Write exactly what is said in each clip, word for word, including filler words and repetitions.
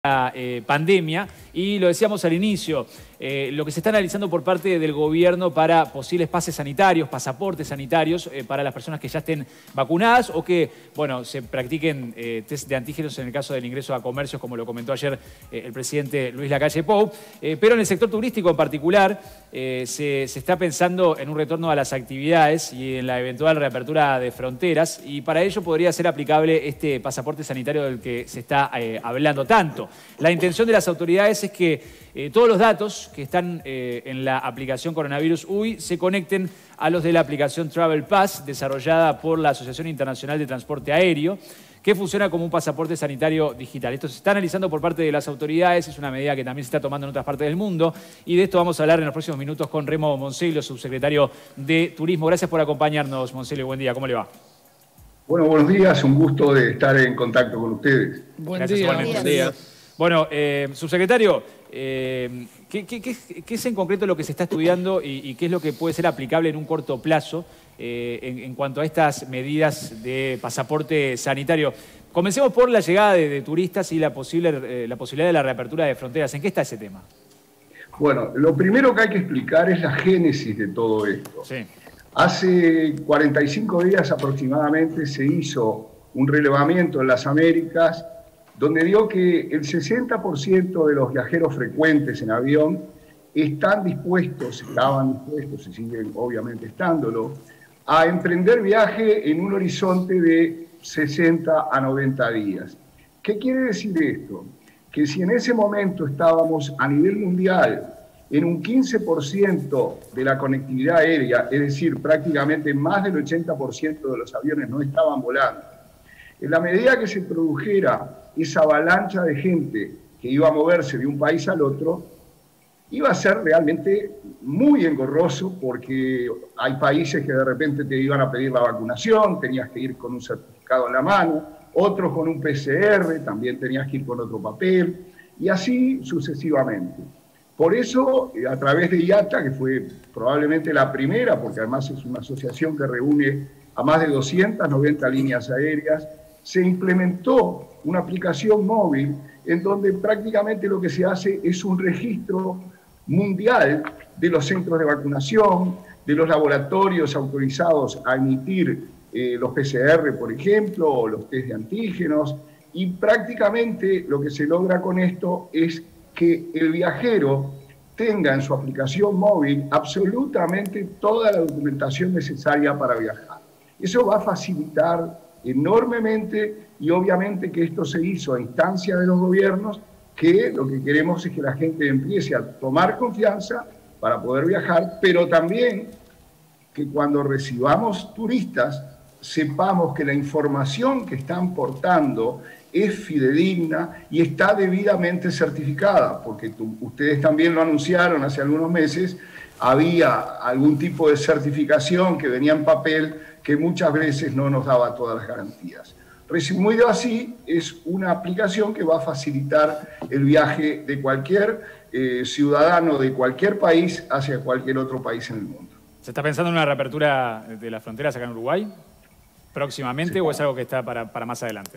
Eh, pandemia, y lo decíamos al inicio, eh, lo que se está analizando por parte del gobierno para posibles pases sanitarios, pasaportes sanitarios eh, para las personas que ya estén vacunadas o que, bueno, se practiquen eh, test de antígenos en el caso del ingreso a comercios, como lo comentó ayer eh, el presidente Luis Lacalle Pou. Eh, pero en el sector turístico en particular eh, se, se está pensando en un retorno a las actividades y en la eventual reapertura de fronteras, y para ello podría ser aplicable este pasaporte sanitario del que se está eh, hablando tanto. La intención de las autoridades es que eh, todos los datos que están eh, en la aplicación Coronavirus U I se conecten a los de la aplicación Travel Pass, desarrollada por la Asociación Internacional de Transporte Aéreo, que funciona como un pasaporte sanitario digital. Esto se está analizando por parte de las autoridades, es una medida que también se está tomando en otras partes del mundo, y de esto vamos a hablar en los próximos minutos con Remo Monsello, subsecretario de Turismo. Gracias por acompañarnos, Monsello. Buen día, ¿cómo le va? Bueno, buenos días, un gusto de estar en contacto con ustedes. Buen Gracias, día. Buen día. Bueno, eh, subsecretario, eh, ¿qué, qué, qué, ¿qué es en concreto lo que se está estudiando y, y qué es lo que puede ser aplicable en un corto plazo eh, en, en cuanto a estas medidas de pasaporte sanitario? Comencemos por la llegada de, de turistas y la, posible, eh, la posibilidad de la reapertura de fronteras. ¿En qué está ese tema? Bueno, lo primero que hay que explicar es la génesis de todo esto. Sí. Hace cuarenta y cinco días aproximadamente se hizo un relevamiento en las Américas donde dio que el sesenta por ciento de los viajeros frecuentes en avión están dispuestos, estaban dispuestos y siguen obviamente estándolo, a emprender viaje en un horizonte de sesenta a noventa días. ¿Qué quiere decir esto? Que si en ese momento estábamos a nivel mundial en un quince por ciento de la conectividad aérea, es decir, prácticamente más del ochenta por ciento de los aviones no estaban volando, en la medida que se produjera esa avalancha de gente que iba a moverse de un país al otro, iba a ser realmente muy engorroso, porque hay países que de repente te iban a pedir la vacunación, tenías que ir con un certificado en la mano, otros con un P C R, también tenías que ir con otro papel, y así sucesivamente. Por eso, a través de I A T A, que fue probablemente la primera, porque además es una asociación que reúne a más de doscientas noventa líneas aéreas, se implementó una aplicación móvil en donde prácticamente lo que se hace es un registro mundial de los centros de vacunación, de los laboratorios autorizados a emitir eh, los P C R, por ejemplo, o los test de antígenos, y prácticamente lo que se logra con esto es que el viajero tenga en su aplicación móvil absolutamente toda la documentación necesaria para viajar. Eso va a facilitar enormemente, y obviamente que esto se hizo a instancia de los gobiernos, que lo que queremos es que la gente empiece a tomar confianza para poder viajar, pero también que cuando recibamos turistas sepamos que la información que están portando es fidedigna y está debidamente certificada, porque tú, ustedes también lo anunciaron hace algunos meses, había algún tipo de certificación que venía en papel que muchas veces no nos daba todas las garantías. Resumido así, es una aplicación que va a facilitar el viaje de cualquier eh, ciudadano de cualquier país hacia cualquier otro país en el mundo. ¿Se está pensando en una reapertura de las fronteras acá en Uruguay próximamente, sí, o es algo que está para, para más adelante?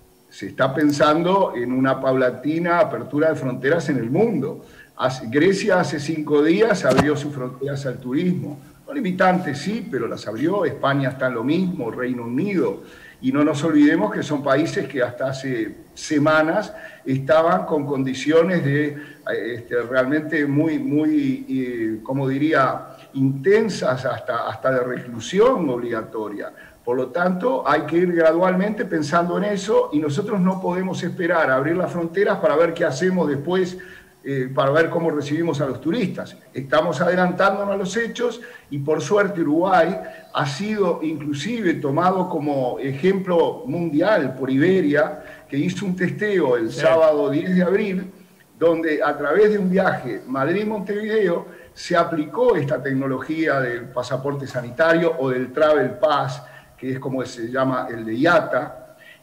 Se está pensando en una paulatina apertura de fronteras en el mundo. Grecia hace cinco días abrió sus fronteras al turismo. No limitantes, sí, pero las abrió. España está en lo mismo, Reino Unido. Y no nos olvidemos que son países que hasta hace semanas estaban con condiciones de este, realmente muy, muy eh, como diría, intensas, hasta, hasta de reclusión obligatoria. Por lo tanto, hay que ir gradualmente pensando en eso, y nosotros no podemos esperar a abrir las fronteras para ver qué hacemos después, eh, para ver cómo recibimos a los turistas. Estamos adelantándonos a los hechos, y por suerte Uruguay ha sido inclusive tomado como ejemplo mundial por Iberia, que hizo un testeo el sí. sábado diez de abril, donde a través de un viaje Madrid-Montevideo se aplicó esta tecnología del pasaporte sanitario o del Travel Pass, que es como se llama el de I A T A,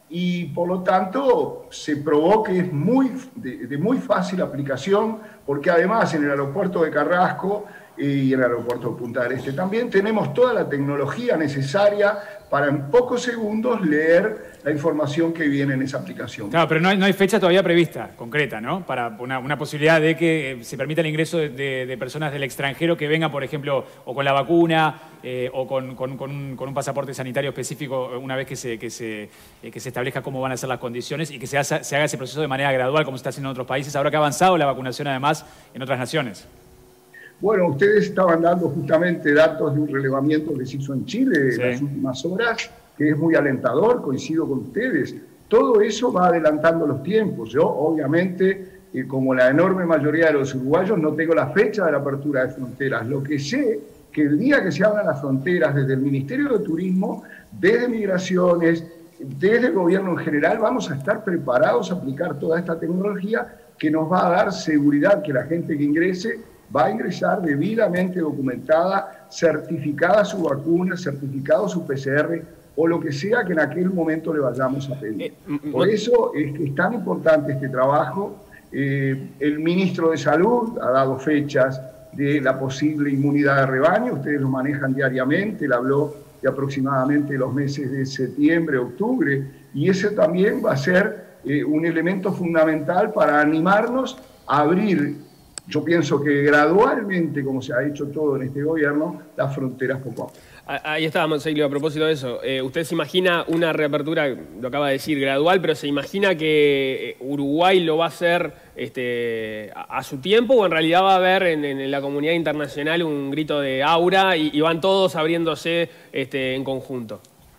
y por lo tanto se probó que es muy, de, de muy fácil aplicación, porque además en el aeropuerto de Carrasco y en el aeropuerto de Punta del Este también tenemos toda la tecnología necesaria para en pocos segundos leer la información que viene en esa aplicación. Claro, pero no hay, no hay fecha todavía prevista, concreta, ¿no? Para una, una posibilidad de que se permita el ingreso de, de, de personas del extranjero que vengan, por ejemplo, o con la vacuna eh, o con, con, con, un, con un pasaporte sanitario específico una vez que se, que, se, eh, que se establezca cómo van a ser las condiciones y que se, haga, se haga ese proceso de manera gradual como se está haciendo en otros países, ahora que ha avanzado la vacunación además en otras naciones. Bueno, ustedes estaban dando justamente datos de un relevamiento que se hizo en Chile sí. en las últimas horas, que es muy alentador, coincido con ustedes. Todo eso va adelantando los tiempos. Yo, obviamente, eh, como la enorme mayoría de los uruguayos, no tengo la fecha de la apertura de fronteras. Lo que sé que el día que se abran las fronteras desde el Ministerio de Turismo, desde Migraciones, desde el gobierno en general, vamos a estar preparados a aplicar toda esta tecnología que nos va a dar seguridad que la gente que ingrese va a ingresar debidamente documentada, certificada su vacuna, certificado su P C R o lo que sea que en aquel momento le vayamos a pedir. Por eso es que es tan importante este trabajo. Eh, el ministro de Salud ha dado fechas de la posible inmunidad de rebaño, ustedes lo manejan diariamente, él habló de aproximadamente los meses de septiembre, octubre, y ese también va a ser eh, un elemento fundamental para animarnos a abrir. Yo pienso que gradualmente, como se ha hecho todo en este gobierno, las fronteras poco a poco. Ahí está, Monseglio, a propósito de eso. Eh, ¿Usted se imagina una reapertura, lo acaba de decir, gradual, pero se imagina que Uruguay lo va a hacer este, a, a su tiempo o en realidad va a haber en, en la comunidad internacional un grito de aura y, y van todos abriéndose este, en conjunto?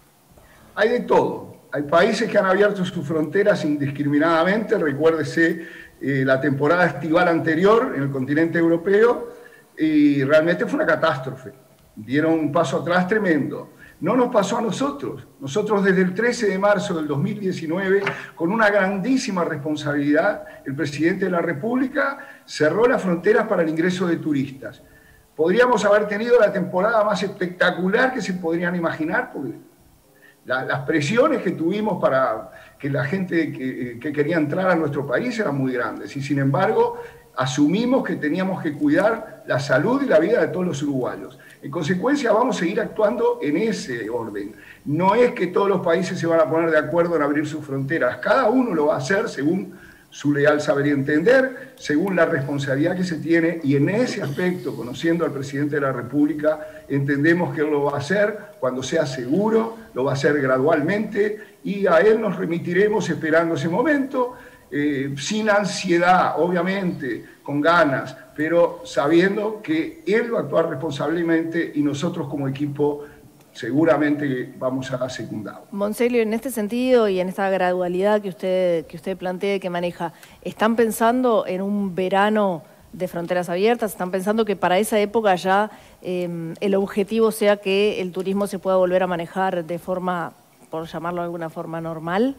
Hay de todo. Hay países que han abierto sus fronteras indiscriminadamente, recuérdese Eh, la temporada estival anterior en el continente europeo y realmente fue una catástrofe. Dieron un paso atrás tremendo. No nos pasó a nosotros. Nosotros desde el trece de marzo del dos mil diecinueve, con una grandísima responsabilidad, el presidente de la República cerró las fronteras para el ingreso de turistas. Podríamos haber tenido la temporada más espectacular que se podrían imaginar, porque La, las presiones que tuvimos para que la gente que, que quería entrar a nuestro país eran muy grandes y sin embargo asumimos que teníamos que cuidar la salud y la vida de todos los uruguayos. En consecuencia vamos a seguir actuando en ese orden. No es que todos los países se van a poner de acuerdo en abrir sus fronteras, cada uno lo va a hacer según su leal saber y entender, según la responsabilidad que se tiene, y en ese aspecto, conociendo al presidente de la República, entendemos que él lo va a hacer cuando sea seguro, lo va a hacer gradualmente, y a él nos remitiremos esperando ese momento, eh, sin ansiedad, obviamente, con ganas, pero sabiendo que él va a actuar responsablemente y nosotros como equipo seguramente vamos a secundar. Monseglio, en este sentido y en esta gradualidad que usted, que usted plantea y que maneja, ¿están pensando en un verano de fronteras abiertas? ¿Están pensando que para esa época ya eh, el objetivo sea que el turismo se pueda volver a manejar de forma, por llamarlo de alguna forma, normal?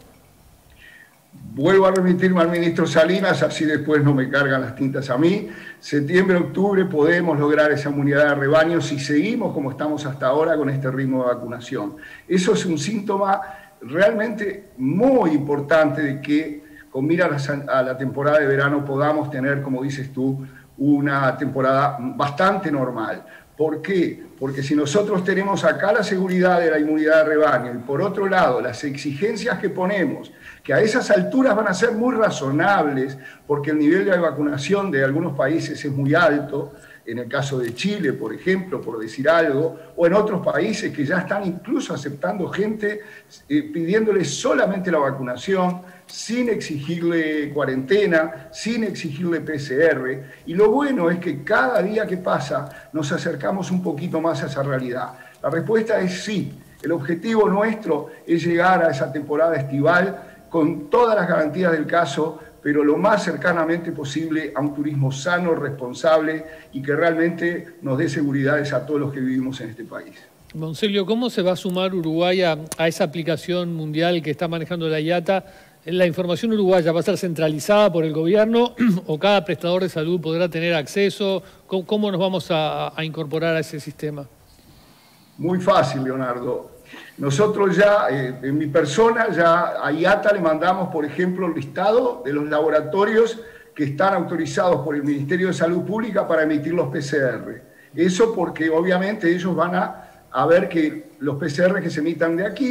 Vuelvo a remitirme al ministro Salinas, así después no me cargan las tintas a mí. Septiembre, octubre podemos lograr esa inmunidad de rebaño si seguimos como estamos hasta ahora con este ritmo de vacunación. Eso es un síntoma realmente muy importante de que con mira a la temporada de verano podamos tener, como dices tú, una temporada bastante normal. ¿Por qué? Porque si nosotros tenemos acá la seguridad de la inmunidad de rebaño y por otro lado las exigencias que ponemos, que a esas alturas van a ser muy razonables porque el nivel de vacunación de algunos países es muy alto, en el caso de Chile, por ejemplo, por decir algo, o en otros países que ya están incluso aceptando gente eh, pidiéndole solamente la vacunación, sin exigirle cuarentena, sin exigirle P C R. Y lo bueno es que cada día que pasa nos acercamos un poquito más a esa realidad. La respuesta es sí. El objetivo nuestro es llegar a esa temporada estival con todas las garantías del caso, pero lo más cercanamente posible a un turismo sano, responsable y que realmente nos dé seguridades a todos los que vivimos en este país. Monseglio, ¿cómo se va a sumar Uruguay a, a esa aplicación mundial que está manejando la I A T A? ¿La información uruguaya va a ser centralizada por el gobierno o cada prestador de salud podrá tener acceso? ¿Cómo, cómo nos vamos a, a incorporar a ese sistema? Muy fácil, Leonardo. Nosotros ya, eh, en mi persona, ya a I A T A le mandamos, por ejemplo, el listado de los laboratorios que están autorizados por el Ministerio de Salud Pública para emitir los P C R. Eso porque obviamente ellos van a, a ver que los P C R que se emitan de aquí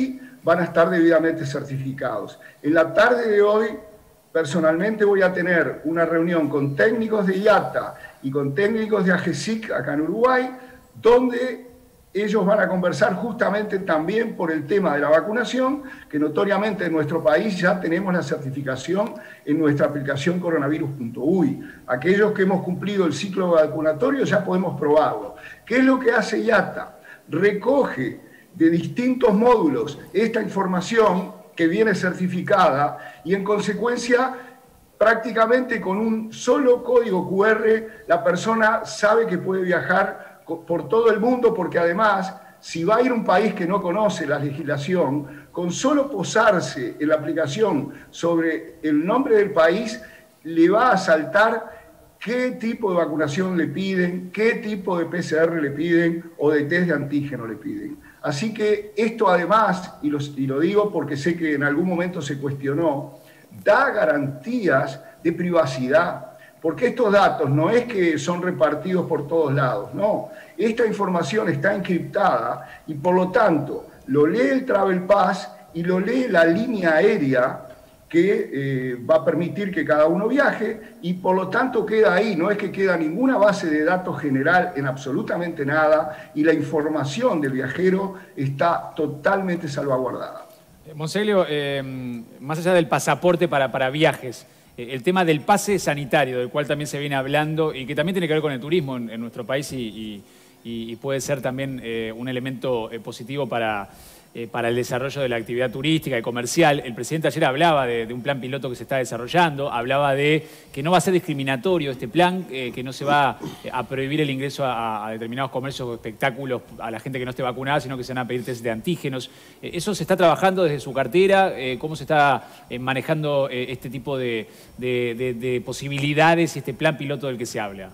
van a estar debidamente certificados. En la tarde de hoy, personalmente voy a tener una reunión con técnicos de I A T A y con técnicos de AGESIC acá en Uruguay, donde ellos van a conversar justamente también por el tema de la vacunación, que notoriamente en nuestro país ya tenemos la certificación en nuestra aplicación coronavirus punto U I. Aquellos que hemos cumplido el ciclo vacunatorio ya podemos probarlo. ¿Qué es lo que hace I A T A? Recoge de distintos módulos esta información que viene certificada y en consecuencia prácticamente con un solo código cu erre la persona sabe que puede viajar por todo el mundo, porque además, si va a ir a un país que no conoce la legislación, con solo posarse en la aplicación sobre el nombre del país, le va a saltar qué tipo de vacunación le piden, qué tipo de P C R le piden o de test de antígeno le piden. Así que esto además, y lo, y lo digo porque sé que en algún momento se cuestionó, da garantías de privacidad. Porque estos datos no es que son repartidos por todos lados, no. Esta información está encriptada y por lo tanto lo lee el Travel Pass y lo lee la línea aérea que eh, va a permitir que cada uno viaje y por lo tanto queda ahí, no es que queda ninguna base de datos general en absolutamente nada y la información del viajero está totalmente salvaguardada. Monseglio, eh, más allá del pasaporte para, para viajes, el tema del pase sanitario, del cual también se viene hablando y que también tiene que ver con el turismo en, en nuestro país y, y, y puede ser también eh, un elemento eh, positivo para, eh, para el desarrollo de la actividad turística y comercial. El presidente ayer hablaba de, de un plan piloto que se está desarrollando, hablaba de que no va a ser discriminatorio este plan, eh, que no se va a prohibir el ingreso a, a determinados comercios o espectáculos a la gente que no esté vacunada, sino que se van a pedir test de antígenos. Eh, ¿Eso se está trabajando desde su cartera? Eh, ¿Cómo se está eh, manejando eh, este tipo de, de, de, de posibilidades y este plan piloto del que se habla?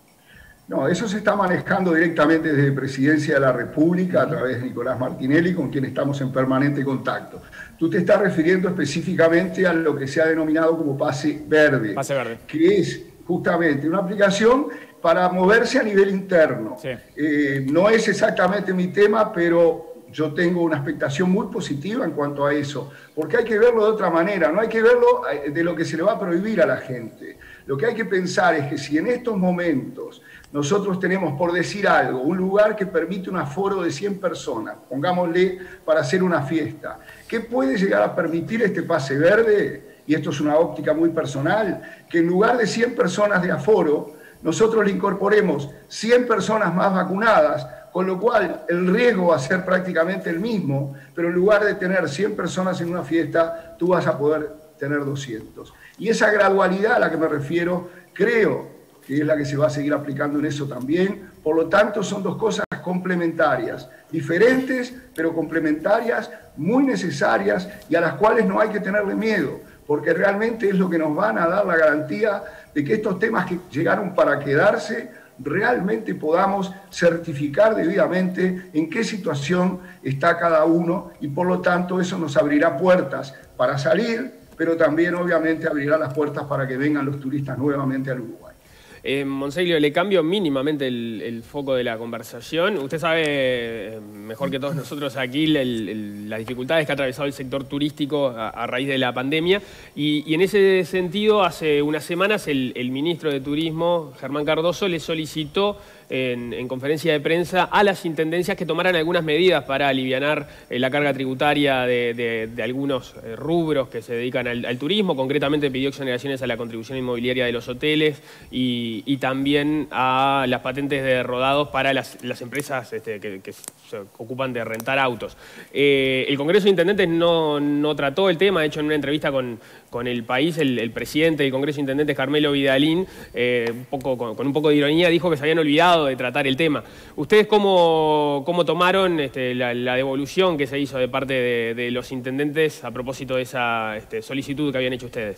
No, eso se está manejando directamente desde Presidencia de la República a través de Nicolás Martinelli, con quien estamos en permanente contacto. Tú te estás refiriendo específicamente a lo que se ha denominado como pase verde, pase verde. Que es justamente una aplicación para moverse a nivel interno. Sí. Eh, no es exactamente mi tema, pero yo tengo una expectación muy positiva en cuanto a eso, porque hay que verlo de otra manera, no hay que verlo de lo que se le va a prohibir a la gente. Lo que hay que pensar es que si en estos momentos nosotros tenemos, por decir algo, un lugar que permite un aforo de cien personas, pongámosle para hacer una fiesta, ¿qué puede llegar a permitir este pase verde? Y esto es una óptica muy personal, que en lugar de cien personas de aforo, nosotros le incorporemos cien personas más vacunadas, con lo cual el riesgo va a ser prácticamente el mismo, pero en lugar de tener cien personas en una fiesta, tú vas a poder tener doscientos. Y esa gradualidad a la que me refiero, creo que es la que se va a seguir aplicando en eso también. Por lo tanto, son dos cosas complementarias, diferentes, pero complementarias, muy necesarias y a las cuales no hay que tenerle miedo, porque realmente es lo que nos van a dar la garantía de que estos temas que llegaron para quedarse, realmente podamos certificar debidamente en qué situación está cada uno y por lo tanto eso nos abrirá puertas para salir, pero también obviamente abrirá las puertas para que vengan los turistas nuevamente al Uruguay. Eh, Monseglio, le cambio mínimamente el, el foco de la conversación. Usted sabe, eh, mejor que todos nosotros aquí, el, el, las dificultades que ha atravesado el sector turístico a, a raíz de la pandemia. Y, y en ese sentido, hace unas semanas, el, el ministro de Turismo, Germán Cardoso, le solicitó en, en conferencia de prensa a las intendencias que tomaran algunas medidas para alivianar eh, la carga tributaria de, de, de algunos eh, rubros que se dedican al, al turismo. Concretamente pidió exoneraciones a la contribución inmobiliaria de los hoteles y, y también a las patentes de rodados para las, las empresas este, que, que se ocupan de rentar autos. Eh, el Congreso de Intendentes no, no trató el tema. De hecho, en una entrevista con, con El País, el, el presidente del Congreso de Intendentes, Carmelo Vidalín, eh, un poco, con, con un poco de ironía, dijo que se habían olvidado de tratar el tema. ¿Ustedes cómo, cómo tomaron este, la, la devolución que se hizo de parte de, de los intendentes a propósito de esa este, solicitud que habían hecho ustedes?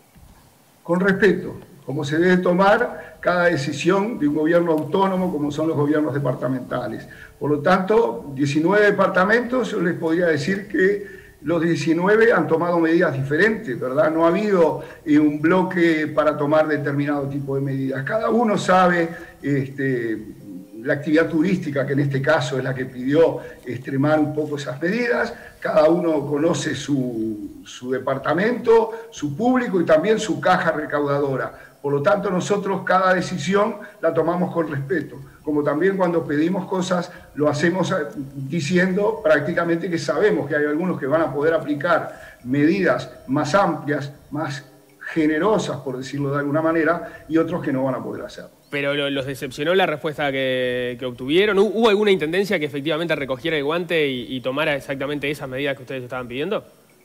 Con respeto, como se debe tomar cada decisión de un gobierno autónomo como son los gobiernos departamentales. Por lo tanto, diecinueve departamentos, yo les podría decir que los diecinueve han tomado medidas diferentes, ¿verdad? No ha habido eh, un bloque para tomar determinado tipo de medidas. Cada uno sabe este, la actividad turística, que en este caso es la que pidió extremar un poco esas medidas. Cada uno conoce su, su departamento, su público y también su caja recaudadora. Por lo tanto, nosotros cada decisión la tomamos con respeto, como también cuando pedimos cosas lo hacemos diciendo prácticamente que sabemos que hay algunos que van a poder aplicar medidas más amplias, más generosas, por decirlo de alguna manera, y otros que no van a poder hacerlo. Pero ¿los decepcionó la respuesta que, que obtuvieron? ¿Hubo alguna intendencia que efectivamente recogiera el guante y, y tomara exactamente esas medidas que ustedes estaban pidiendo?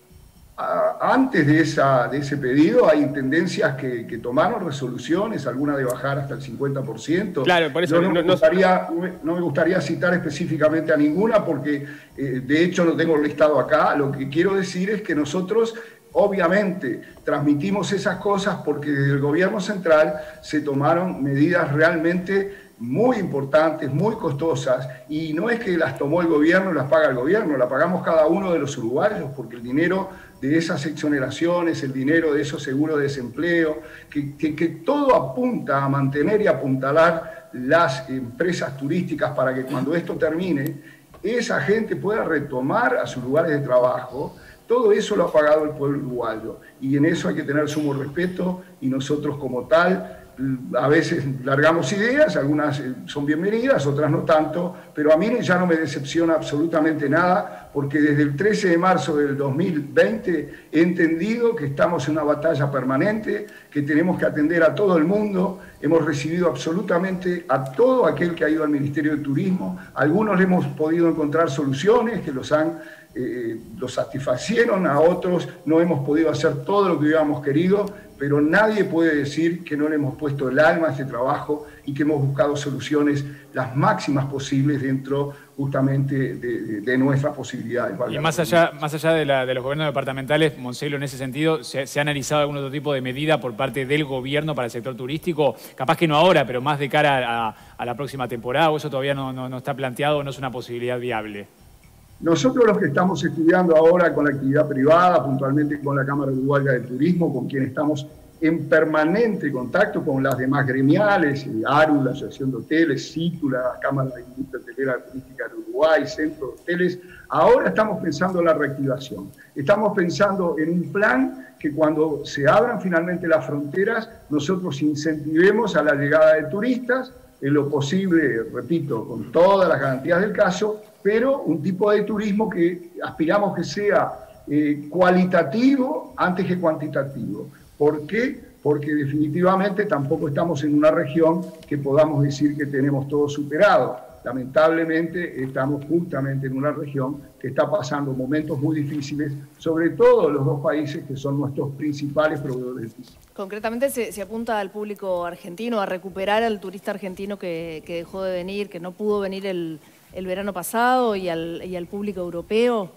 Antes de, esa, de ese pedido hay intendencias que, que tomaron resoluciones, algunas de bajar hasta el cincuenta por ciento. Claro, por eso no, no, no, me gustaría, no me gustaría citar específicamente a ninguna porque eh, de hecho no tengo listado acá. Lo que quiero decir es que nosotros obviamente transmitimos esas cosas porque desde el gobierno central se tomaron medidas realmente muy importantes, muy costosas, y no es que las tomó el gobierno y las paga el gobierno, las pagamos cada uno de los uruguayos, porque el dinero de esas exoneraciones, el dinero de esos seguros de desempleo, que, que, que todo apunta a mantener y apuntalar las empresas turísticas para que cuando esto termine, esa gente pueda retomar a sus lugares de trabajo. Todo eso lo ha pagado el pueblo uruguayo, y en eso hay que tener sumo respeto, y nosotros como tal, a veces largamos ideas, algunas son bienvenidas, otras no tanto, pero a mí ya no me decepciona absolutamente nada, porque desde el trece de marzo del dos mil veinte he entendido que estamos en una batalla permanente, que tenemos que atender a todo el mundo. Hemos recibido absolutamente a todo aquel que ha ido al Ministerio de Turismo. Algunos le hemos podido encontrar soluciones que los han Eh, los satisfacieron, a otros no hemos podido hacer todo lo que hubiéramos querido, pero nadie puede decir que no le hemos puesto el alma a este trabajo y que hemos buscado soluciones las máximas posibles dentro justamente de, de, de nuestras posibilidades. Y más allá, más allá de, la, de los gobiernos departamentales, Monseglio, en ese sentido, ¿se, ¿se ha analizado algún otro tipo de medida por parte del gobierno para el sector turístico? Capaz que no ahora, pero más de cara a, a la próxima temporada, o eso todavía no, no, no está planteado o no es una posibilidad viable. Nosotros los que estamos estudiando ahora con la actividad privada, puntualmente con la Cámara Uruguaya de Turismo, con quien estamos en permanente contacto con las demás gremiales, ARU, la Asociación de Hoteles, CITU, la Cámara de Industria Hotelera Turística de Uruguay, Centro de Hoteles, ahora estamos pensando en la reactivación. Estamos pensando en un plan que cuando se abran finalmente las fronteras, nosotros incentivemos a la llegada de turistas, en lo posible, repito, con todas las garantías del caso, pero un tipo de turismo que aspiramos que sea eh, cualitativo antes que cuantitativo. ¿Por qué? Porque definitivamente tampoco estamos en una región que podamos decir que tenemos todo superado. Lamentablemente estamos justamente en una región que está pasando momentos muy difíciles, sobre todo los dos países que son nuestros principales proveedores de turismo. Concretamente se, se apunta al público argentino, a recuperar al turista argentino que, que dejó de venir, que no pudo venir el, el verano pasado, y al, y al público europeo.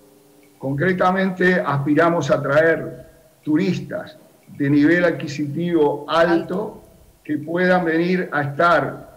Concretamente aspiramos a traer turistas de nivel adquisitivo alto, alto. que puedan venir a estar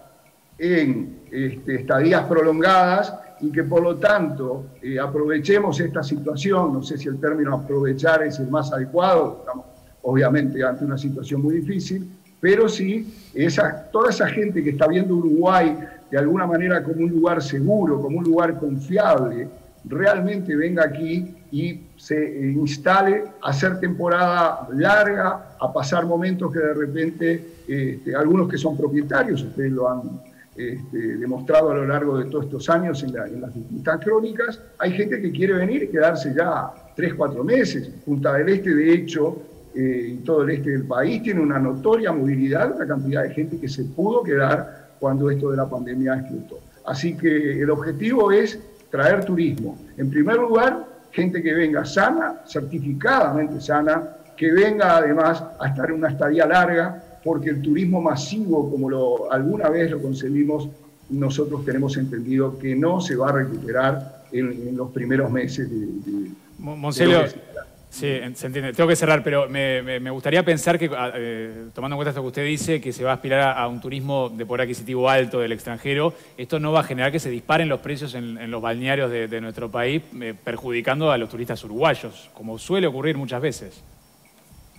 en este, estadías prolongadas y que por lo tanto eh, aprovechemos esta situación. No sé si el término aprovechar es el más adecuado, estamos obviamente ante una situación muy difícil, pero sí esa, toda esa gente que está viendo Uruguay de alguna manera como un lugar seguro, como un lugar confiable, realmente venga aquí y se instale a hacer temporada larga, a pasar momentos que de repente, este, algunos que son propietarios, ustedes lo han este, demostrado a lo largo de todos estos años en, la, en las distintas crónicas, hay gente que quiere venir y quedarse ya tres, cuatro meses. Punta del Este, de hecho, eh, todo el este del país tiene una notoria movilidad, una cantidad de gente que se pudo quedar cuando esto de la pandemia explotó. Así que el objetivo es traer turismo. En primer lugar, gente que venga sana, certificadamente sana, que venga además a estar en una estadía larga, porque el turismo masivo, como lo, alguna vez lo concebimos, nosotros tenemos entendido que no se va a recuperar en, en los primeros meses de... de Monseglio, sí, se entiende. Tengo que cerrar, pero me, me, me gustaría pensar que, eh, tomando en cuenta esto que usted dice, que se va a aspirar a, a un turismo de poder adquisitivo alto del extranjero, esto no va a generar que se disparen los precios en, en los balnearios de, de nuestro país, eh, perjudicando a los turistas uruguayos, como suele ocurrir muchas veces.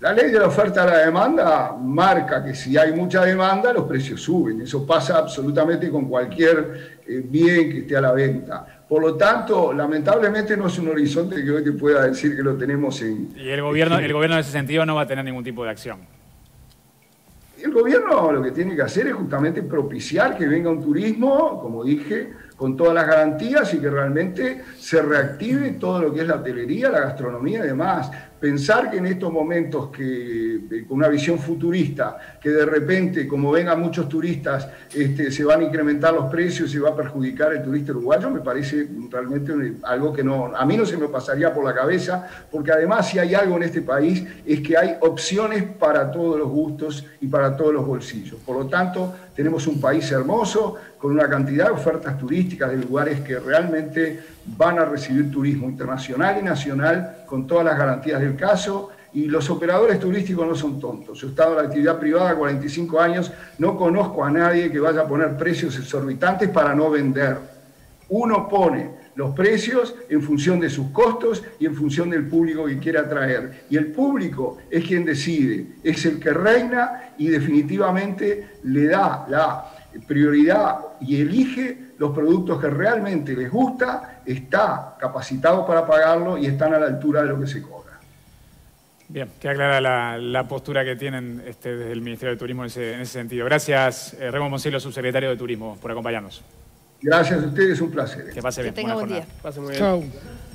La ley de la oferta y la demanda marca que si hay mucha demanda, los precios suben. Eso pasa absolutamente con cualquier eh, bien que esté a la venta. Por lo tanto, lamentablemente no es un horizonte que hoy te pueda decir que lo tenemos en... Y el gobierno, el gobierno en ese sentido no va a tener ningún tipo de acción. El gobierno lo que tiene que hacer es justamente propiciar que venga un turismo, como dije, con todas las garantías y que realmente se reactive todo lo que es la hotelería, la gastronomía y demás. Pensar que en estos momentos, que con una visión futurista, que de repente, como vengan muchos turistas, este, se van a incrementar los precios y se va a perjudicar el turista uruguayo, me parece realmente algo que no, a mí no se me pasaría por la cabeza, porque además si hay algo en este país es que hay opciones para todos los gustos y para todos los bolsillos. Por lo tanto, tenemos un país hermoso, con una cantidad de ofertas turísticas de lugares que realmente van a recibir turismo internacional y nacional con todas las garantías del caso, y los operadores turísticos no son tontos. Yo he estado en la actividad privada cuarenta y cinco años, no conozco a nadie que vaya a poner precios exorbitantes para no vender. Uno pone los precios en función de sus costos y en función del público que quiere atraer. Y el público es quien decide, es el que reina y definitivamente le da la prioridad y elige los productos que realmente les gusta, está capacitado para pagarlo y están a la altura de lo que se cobra. Bien, queda clara la, la postura que tienen este, desde el Ministerio de Turismo en ese, en ese sentido. Gracias, eh, Remo Moncelo, subsecretario de Turismo, por acompañarnos. Gracias a ustedes, un placer. Que pase bien. Que tenga buen día. Pase muy bien. Chau.